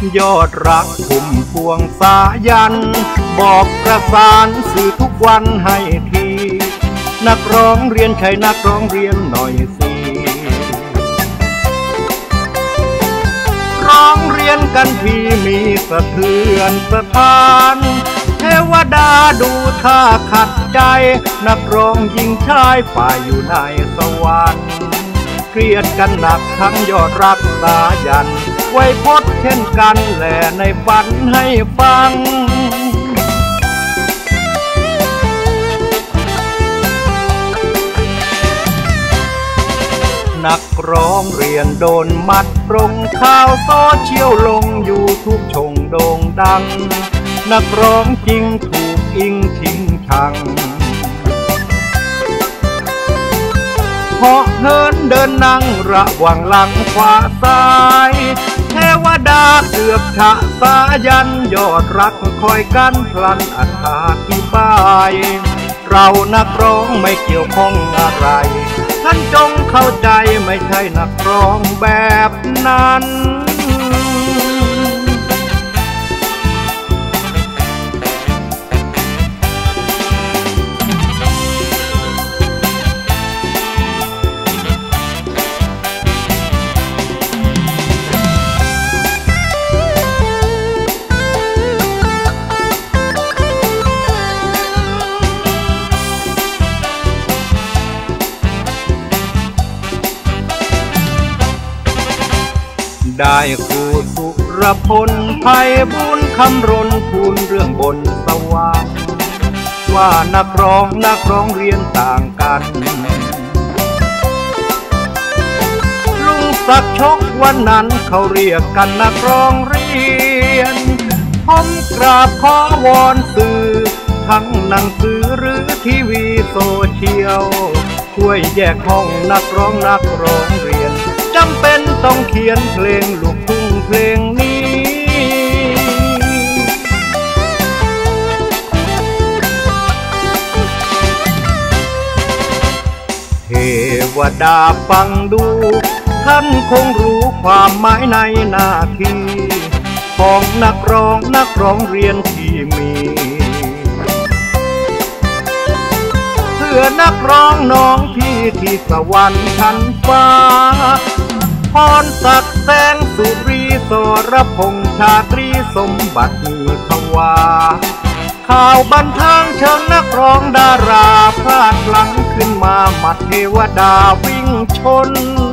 ยอดรักพุ่มพวงสายันบอกประสานสื่อทุกวันให้ทีนักร้องเรียนใครนักร้องเรียนหน่อยสิร้องเรียนกันที่มีสะเทือนสถานเทวดาดูท่าขัดใจนักร้องหญิงชายฝ่ายอยู่ในสวรรค์เครียดกันหนักทั้งยอดรักสายันไว้พดเช่นกันแหล่ในฝันให้ฟังนักร้องเรียนโดนมัดตรงข่าวโซเชียลลงอยู่ทุกชงโด่งดังนักร้องจริงถูกอิงทิ้งชังเพาะเหินเดินนั่งระหว่างหลังขวาซ้ายเทวดาเกือบฉะสายันยอดรักคอยกันพลันอธิบายเรานักร้องไม่เกี่ยวข้องอะไรท่านจงเข้าใจไม่ใช่นักร้องแบบนั้นได้ครูสุรพลไพบุญคำรณทูลเรื่องบนสวรรค์ว่านักร้องเรียนต่างกันลุงศักดิ์ชกวันนั้นเขาเรียกกันนักร้องเรียนผมกราบขอวอนสื่อทั้งหนังสือหรือทีวีโซเชียลช่วยแยกห้องนักร้องเรียนจำเป็นต้องเขียนเพลงลูกทุ่งเพลงนี้เทวดาฟังดูท่านคงรู้ความหมายในหน้าที่ของนักร้องเรียนที่มีเพื่อนักร้องน้องพี่ที่สวรรค์ชั้นฟ้าพรศักดิ์แสงสุรีสรพงษ์ชาตรีสมบัติมีทวาข่าวบันเทิงเชิงนักร้องดาราพลาดหลังขึ้นมาหมัดเทวดาวิ่งชน